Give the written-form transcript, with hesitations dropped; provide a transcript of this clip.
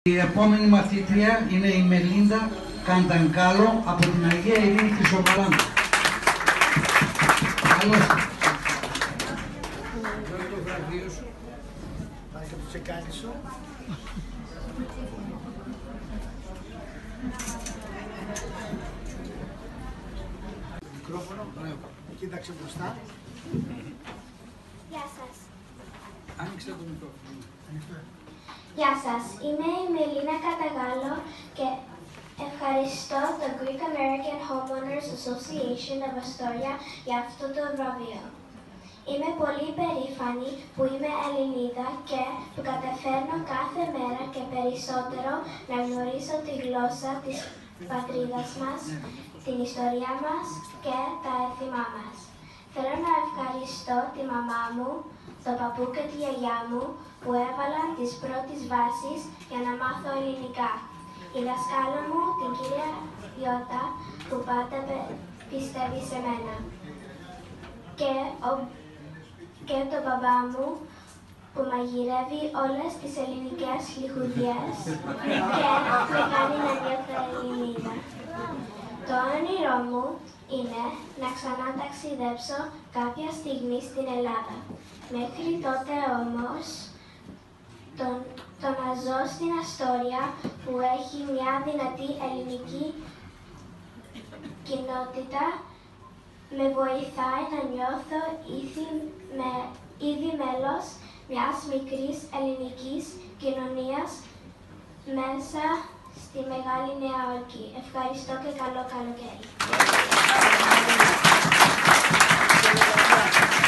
Η επόμενη μαθήτρια είναι η Μελίντα Καντανκάλο από την Αγία Ειρήνη Χρυσοβαράντα. Καλώς. Δώσε το βραβείο σου. Πάει και το τσεκάνι σου. Το μικρόφωνο. Κοίταξε μπροστά. Γεια σας. Άνοιξε το μικρόφωνο. Γεια σας. Είμαι η Μελίνα Καταγάλο και ευχαριστώ το Greek American Homeowners Association of Astoria για αυτό το βραβείο. Είμαι πολύ περήφανη που είμαι Ελληνίδα και που καταφέρνω κάθε μέρα και περισσότερο να γνωρίσω τη γλώσσα της πατρίδας μας, την ιστορία μας και τα έθιμά μας. Θέλω να ευχαριστώ τη μαμά μου, τον παππού και τη γιαγιά μου που έβαλαν τις πρώτες βάσεις για να μάθω ελληνικά. Η δασκάλα μου, την κυρία Ιώτα, που πάντα πιστεύει σε μένα. Και τον μπαμπά μου που μαγειρεύει όλες τις ελληνικές λιχουδιές και με κάνει να νιώθω Ελληνίδα. Το όνειρό μου είναι να ξανά ταξιδέψω κάποια στιγμή στην Ελλάδα. Μέχρι τότε όμως, το να ζω στην Αστόρια που έχει μια δυνατή ελληνική κοινότητα με βοηθάει να νιώθω ήδη μέλος μιας μικρής ελληνικής κοινωνίας μέσα στη Μεγάλη Νέα Υόρκη. Ευχαριστώ και καλό καλοκαίρι.